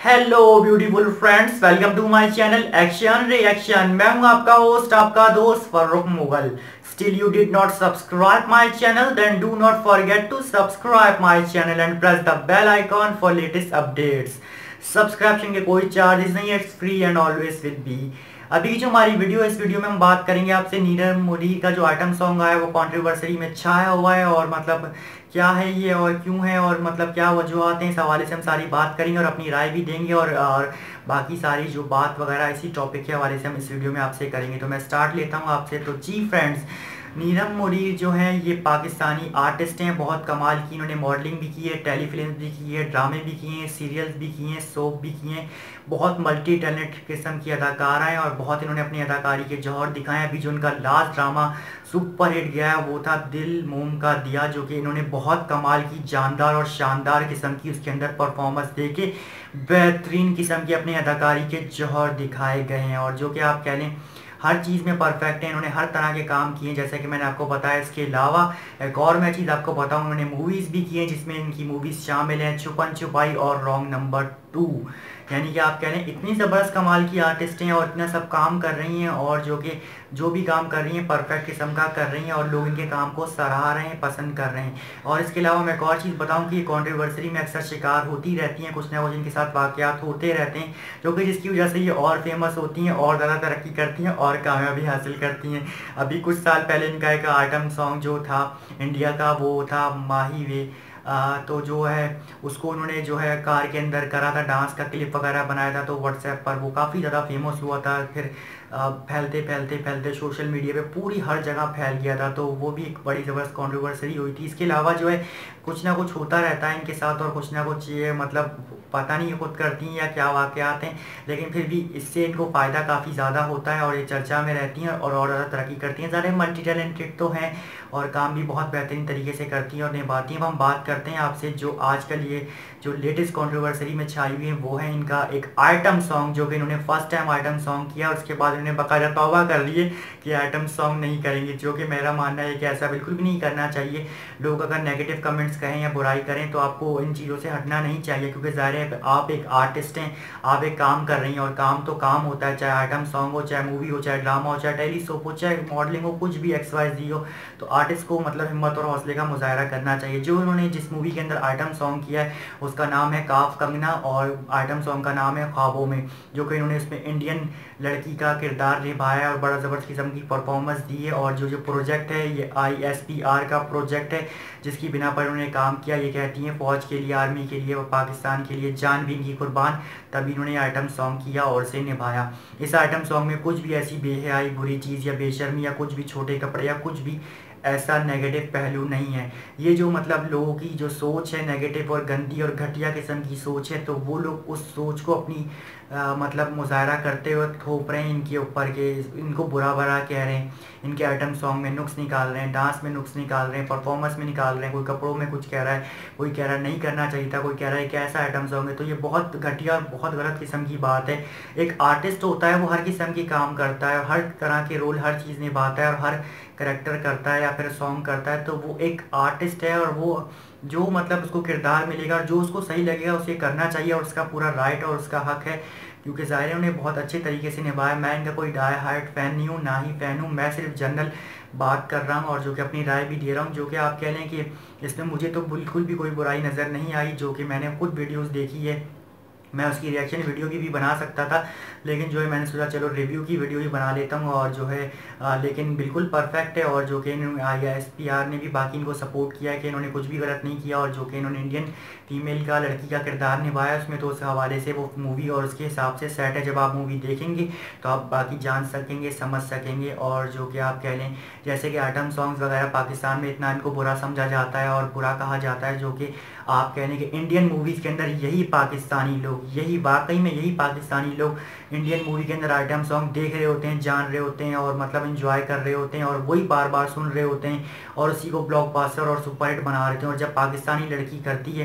Hello beautiful friends, welcome to my channel action reaction. मैं हूं आपका होस्ट, आपका दोस्त Farrukh Mughal. Still you did not subscribe my channel, then do not forget to subscribe my channel and press the bell icon for latest updates. Subscription के कोई charges नहीं है, it's free and always will be. अभी जो हमारी video है, इस video में हम बात करेंगे आपसे नीरव मोदी का जो आइटम सॉन्ग आया वो कंट्रोवर्सी में छाया हुआ है, और मतलब क्या है ये और क्यों है और मतलब क्या वजूहत हैं, इस हवाले से हम सारी बात करेंगे और अपनी राय भी देंगे और बाकी सारी जो बात वगैरह इसी टॉपिक के हवाले से हम इस वीडियो में आपसे करेंगे। तो मैं स्टार्ट लेता हूँ आपसे। तो जी फ्रेंड्स, नीरव मोदी जो है ये पाकिस्तानी आर्टिस्ट हैं, बहुत कमाल की। इन्होंने मॉडलिंग भी की है, टेलीफिल्म भी की है, ड्रामे भी किए हैं, सीरियल्स भी किए हैं, सोप भी किए हैं। बहुत मल्टी टैलेंटेड किस्म की अदाकारा हैं और बहुत इन्होंने अपनी अदाकारी के जौहर दिखाए। अभी जो उनका लास्ट ड्रामा सुपर हिट गया है वो था दिल मोम का दिया, जो कि इन्होंने बहुत कमाल की जानदार और शानदार किस्म की उसके अंदर परफॉर्मेंस दे के बेहतरीन किस्म की अपनी अदाकारी के जौहर दिखाए गए हैं, और जो कि आप कह लें हर चीज़ में परफेक्ट है। इन्होंने हर तरह के काम किए जैसे कि मैंने आपको बताया। इसके अलावा एक और मैं चीज़ आपको बताऊँ, उन्होंने मूवीज़ भी की हैं जिसमें इनकी मूवीज़ शामिल हैं छुपन छुपाई और रॉन्ग नंबर 2। यानी कि आप कह लें इतनी ज़बरदस्त कमाल की आर्टिस्ट हैं और इतना सब काम कर रही हैं, और जो भी काम कर रही हैं परफेक्ट किस्म का कर रही हैं और लोग इनके काम को सराह रहे हैं, पसंद कर रहे हैं। और इसके अलावा मैं एक और चीज़ बताऊं कि ये कॉन्ट्रोवर्सी में अक्सर शिकार होती रहती हैं, कुछ ना कुछ इनके साथ वाक़यात होते रहते हैं, जो कि जिसकी वजह से ये और फेमस होती हैं और ज़्यादा तरक्की करती हैं और कामयाबी हासिल करती हैं। अभी कुछ साल पहले इनका एक आइटम सॉन्ग जो था इंडिया का वो था माही वे। तो जो है उसको उन्होंने जो है कार के अंदर करा था, डांस का क्लिप वगैरह बनाया था, तो व्हाट्सएप पर वो काफ़ी ज़्यादा फेमस हुआ था। फिर फैलते फैलते फैलते सोशल मीडिया पे पूरी हर जगह फैल गया था, तो वो भी एक बड़ी ज़बरदस्त कॉन्ट्रोवर्सी हुई थी। इसके अलावा जो है कुछ ना कुछ होता रहता है इनके साथ, और कुछ ना कुछ ये मतलब पता नहीं खुद करती हैं या क्या वाक़यात हैं, लेकिन फिर भी इससे इनको फ़ायदा काफ़ी ज़्यादा होता है और ये चर्चा में रहती हैं और ज़्यादा तरक्की करती हैं। ज़्यादा मल्टी टैलेंटेड तो हैं और काम भी बहुत बेहतरीन तरीके से करती हैं और निभाती हैं। अब हम बात करते हैं आपसे जो आजकल ये जो लेटेस्ट कंट्रोवर्सी में छाई हुई है वो है इनका एक आइटम सॉन्ग, जो कि इन्होंने फर्स्ट टाइम आइटम सॉन्ग किया और उसके बाद इन्होंने बाकायदा तौबा कर लिए कि आइटम सॉन्ग नहीं करेंगे, जो कि मेरा मानना है कि ऐसा बिल्कुल भी नहीं करना चाहिए। लोग अगर नेगेटिव कमेंट्स कहें या बुराई करें तो आपको इन चीज़ों से हटना नहीं चाहिए, क्योंकि ज़ाहिर है आप एक आर्टिस्ट हैं, आप एक काम कर रही हैं और काम तो काम होता है, चाहे आइटम सॉन्ग हो, चाहे मूवी हो, चाहे ड्रामा हो, चाहे टेली सोप हो, चाहे मॉडलिंग हो, कुछ भी XYZ हो। तो आर्टिस्ट को मतलब हिम्मत और हौसले का मुजाहरा करना चाहिए। जो उन्होंने जिस मूवी के अंदर आइटम सॉन्ग किया है उसका नाम है काफ कंगना और आइटम सॉन्ग का नाम है ख्वाबों में, जो कि इन्होंने उसमें इंडियन लड़की का किरदार निभाया है और बड़ा ज़बरदस्त किस्म की परफॉर्मेंस दी है। और जो प्रोजेक्ट है ये ISPR का प्रोजेक्ट है, जिसकी बिना पर उन्होंने काम किया। ये कहती हैं फ़ौज के लिए, आर्मी के लिए और पाकिस्तान के लिए जान भी इनकी कुर्बान, तभी इन्होंने आइटम सॉन्ग किया और उसे निभाया। इस आइटम सॉन्ग में कुछ भी ऐसी बेहयाई, बुरी चीज़ या बेशर्मी या कुछ भी छोटे कपड़े या कुछ भी ऐसा नेगेटिव पहलू नहीं है। ये जो मतलब लोगों की जो सोच है नेगेटिव और गंदी और घटिया किस्म की सोच है, तो वो लोग उस सोच को अपनी मतलब मुजाहरा करते हुए थोप रहे हैं इनके ऊपर के, इनको बुरा भला कह रहे हैं, इनके आइटम सॉन्ग में नुक्स निकाल रहे हैं, डांस में नुक्स निकाल रहे हैं, परफॉर्मेंस में निकाल रहे हैं। कोई कपड़ों में कुछ कह रहा है, कोई कह रहा है नहीं करना चाहिए था, कोई कह रहा है कैसा आइटम सॉन्ग है। तो ये बहुत घटिया और बहुत गलत किस्म की बात है। एक आर्टिस्ट होता है वो हर किस्म की काम करता है, हर तरह के रोल हर चीज़ निभाता है और हर करेक्टर करता है या फिर सॉन्ग करता है, तो वो एक आर्टिस्ट है और वो जो मतलब उसको किरदार मिलेगा और जो उसको सही लगेगा उसे करना चाहिए और उसका पूरा राइट और उसका हक है, क्योंकि ज़ाहिर है उन्हें बहुत अच्छे तरीके से निभाया। मैं इनका कोई डाई हार्ड फ़ैन नहीं हूँ, ना ही फ़ैन हूँ, मैं सिर्फ जनरल बात कर रहा हूँ और जो कि अपनी राय भी दे रहा हूँ। जो कि आप कह लें कि इसमें मुझे तो बिल्कुल भी कोई बुराई नज़र नहीं आई, जो कि मैंने खुद वीडियोज़ देखी है। मैं उसकी रिएक्शन वीडियो की भी बना सकता था, लेकिन जो है मैंने सोचा चलो रिव्यू की वीडियो ही बना लेता हूँ। और जो है लेकिन बिल्कुल परफेक्ट है, और जो कि ISPR ने भी बाकी इनको सपोर्ट किया है कि इन्होंने कुछ भी गलत नहीं किया, और जो कि इन्होंने इंडियन फीमेल का लड़की का किरदार निभाया उसमें, तो उस हवाले से वो मूवी और उसके हिसाब से सेट है। जब आप मूवी देखेंगे तो आप बाकी जान सकेंगे, समझ सकेंगे। और जो कि आप कह लें जैसे कि आइटम सॉन्ग्स वगैरह पाकिस्तान में इतना इनको बुरा समझा जाता है और बुरा कहा जाता है, जो कि आप कह लें कि इंडियन मूवीज़ के अंदर यही पाकिस्तानी लोग, यही वाकई में यही पाकिस्तानी लोग इंडियन मूवी के अंदर आइटम सॉन्ग देख रहे होते हैं, जान रहे होते हैं और मतलब एंजॉय कर रहे होते हैं और वही बार बार सुन रहे होते हैं और उसी को ब्लॉकबस्टर और सुपरहिट बना रहे थे। और जब पाकिस्तानी लड़की करती है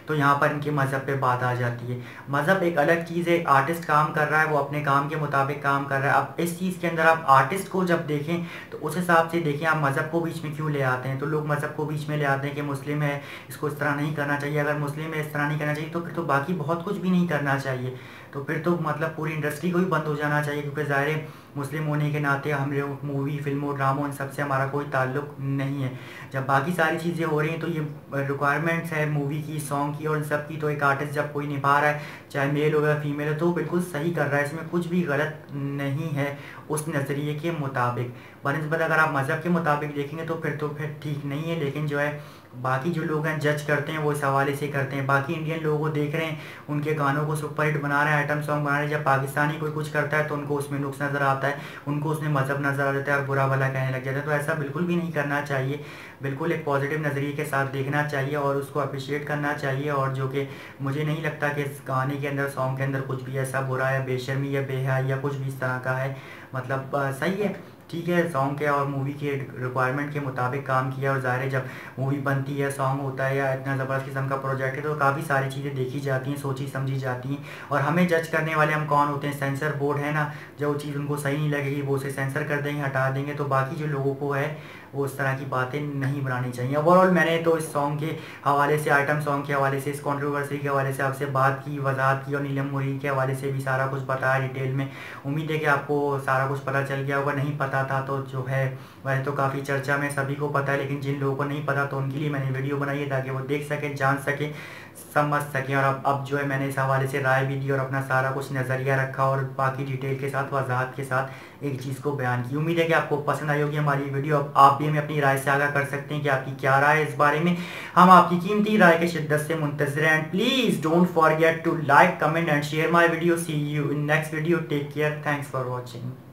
तो यहाँ पर इनके मज़हब पे बात आ जाती है। मज़हब एक अलग चीज़ है, आर्टिस्ट काम कर रहा है, वो अपने काम के मुताबिक काम कर रहा है। अब इस चीज़ के अंदर आप आर्टिस्ट को जब देखें तो उस हिसाब से देखें, आप मज़हब को बीच में क्यों ले आते हैं। तो लोग मज़हब को बीच में ले आते हैं कि मुस्लिम है, इसको इस तरह नहीं करना चाहिए, अगर मुस्लिम है इस तरह नहीं करना चाहिए, तो फिर तो बाकी बहुत कुछ भी नहीं करना चाहिए। तो फिर तो मतलब पूरी इंडस्ट्री को ही बंद हो जाना चाहिए, क्योंकि ज़ाहिर है मुस्लिम होने के नाते हम लोग मूवी, फिल्मों, ड्रामों इन सब से हमारा कोई ताल्लुक नहीं है। जब बाकी सारी चीज़ें हो रही हैं तो ये रिक्वायरमेंट्स है मूवी की, सॉन्ग की और इन सब की, तो एक आर्टिस्ट जब कोई निभा रहा है, चाहे मेल हो या फीमेल हो, तो बिल्कुल सही कर रहा है, इसमें कुछ भी गलत नहीं है उस नज़रिए के मुताबिक। बनस्बत अगर आप मज़हब के मुताबिक देखेंगे तो फिर ठीक नहीं है। लेकिन जो है बाकी जो लोग हैं जज करते हैं वो इस हवाले से करते हैं। बाकी इंडियन लोगों को देख रहे हैं, उनके गानों को सुपरहिट बना रहे हैं, आइटम सॉन्ग बना रहे हैं। जब पाकिस्तानी कोई कुछ करता है तो उनको उसमें नुक्स नज़र आता है, उनको उसमें मज़हब नज़र आ जाता है और बुरा भला कहने लग जाता है। तो ऐसा बिल्कुल भी नहीं करना चाहिए, बिल्कुल एक पॉजिटिव नज़रिए के साथ देखना चाहिए और उसको अप्रिशिएट करना चाहिए। और जो कि मुझे नहीं लगता कि इस गाने के अंदर, सॉन्ग के अंदर कुछ भी ऐसा बुरा या बेशर्मी या बेहयाई या कुछ भी इस तरह का है। मतलब सही है, ठीक है, सॉन्ग के और मूवी के रिक्वायरमेंट के मुताबिक काम किया। और ज़ाहिर है जब मूवी बनती है, सॉन्ग होता है या इतना ज़बरदस्त किस्म का प्रोजेक्ट है, तो काफ़ी सारी चीज़ें देखी जाती हैं, सोची समझी जाती हैं। और हमें जज करने वाले हम कौन होते हैं? सेंसर बोर्ड है ना। जो चीज़ उनको सही नहीं लगेगी वो उसे सेंसर कर देंगे, हटा देंगे। तो बाकी जो लोगों को है वो उस तरह की बातें नहीं बनानी चाहिए। ओवरऑल मैंने तो इस सॉन्ग के हवाले से, आइटम सॉन्ग के हवाले से, इस कंट्रोवर्सी के हवाले से आपसे बात की, वजाहत की और नीलम मुरी के हवाले से भी सारा कुछ बताया डिटेल में। उम्मीद है कि आपको सारा कुछ पता चल गया होगा। नहीं पता था तो जो है वैसे तो काफ़ी चर्चा में सभी को पता है, लेकिन जिन लोगों को नहीं पता तो उनके लिए मैंने वीडियो बनाई है ताकि वो देख सकें, जान सकें, समझ सकें। और अब जो है मैंने इस हवाले से राय भी दी और अपना सारा कुछ नज़रिया रखा और बाकी डिटेल के साथ, वजाहत के साथ एक चीज़ को बयान की। उम्मीद है कि आपको पसंद आई होगी हमारी वीडियो। अब आप भी हमें अपनी राय से आगाह कर सकते हैं कि आपकी क्या राय है इस बारे में। हम आपकी कीमती राय के शिद्दत से मुंतज़िर हैं। And please don't forget to like, comment and share my video. See you in next video. Take care. Thanks for watching.